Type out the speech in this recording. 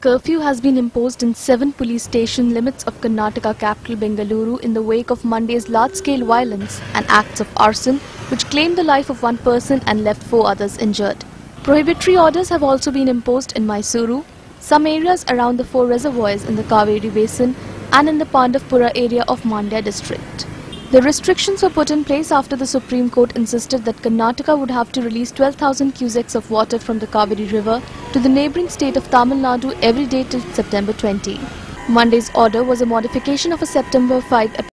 Curfew has been imposed in 7 police station limits of Karnataka capital Bengaluru in the wake of Monday's large-scale violence and acts of arson which claimed the life of one person and left 4 others injured. Prohibitory orders have also been imposed in Mysuru, some areas around the 4 reservoirs in the Kaveri basin and in the Pandavpura area of Mandya district. The restrictions were put in place after the Supreme Court insisted that Karnataka would have to release 12,000 cusecs of water from the Kaveri river to the neighbouring state of Tamil Nadu every day till September 20. Monday's order was a modification of a September 5